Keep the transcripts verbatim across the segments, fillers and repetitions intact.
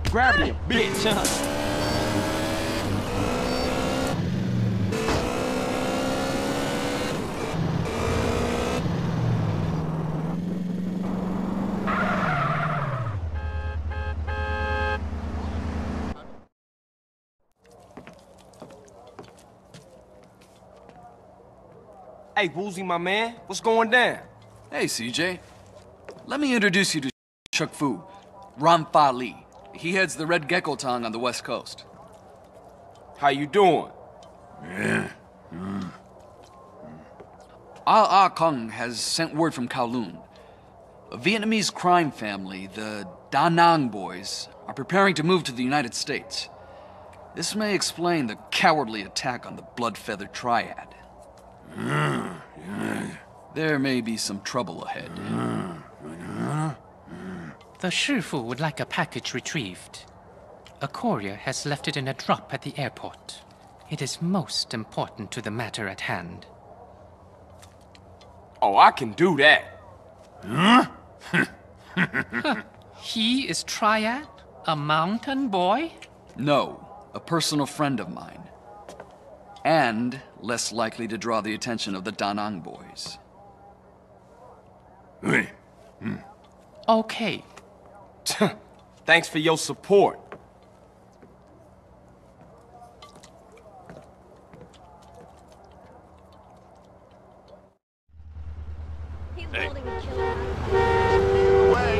Gravity a bitch, huh? Hey, Woozie, my man, what's going down? Hey, C J. Let me introduce you to Chuk Fu, Ram-Fa Li. He heads the Red Gecko Tong on the west coast. How you doing? Yeah. Mm. Ah Ah Kong has sent word from Kowloon. A Vietnamese crime family, the Da Nang boys, are preparing to move to the United States. This may explain the cowardly attack on the Blood-Feather Triad. Mm. Yeah. There may be some trouble ahead. Mm. The Shifu would like a package retrieved. A courier has left it in a drop at the airport. It is most important to the matter at hand. Oh, I can do that. Huh? He is Triad? A mountain boy? No, a personal friend of mine. And less likely to draw the attention of the Da Nang boys. Okay. Thanks for your support. Hey. Away.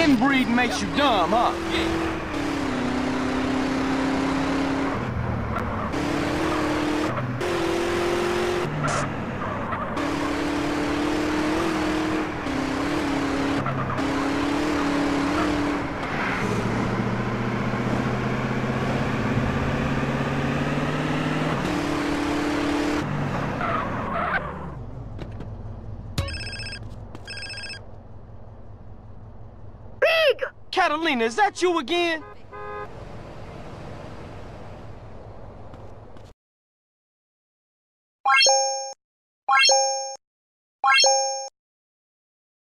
Inbreeding makes you dumb, huh? Catalina, is that you again?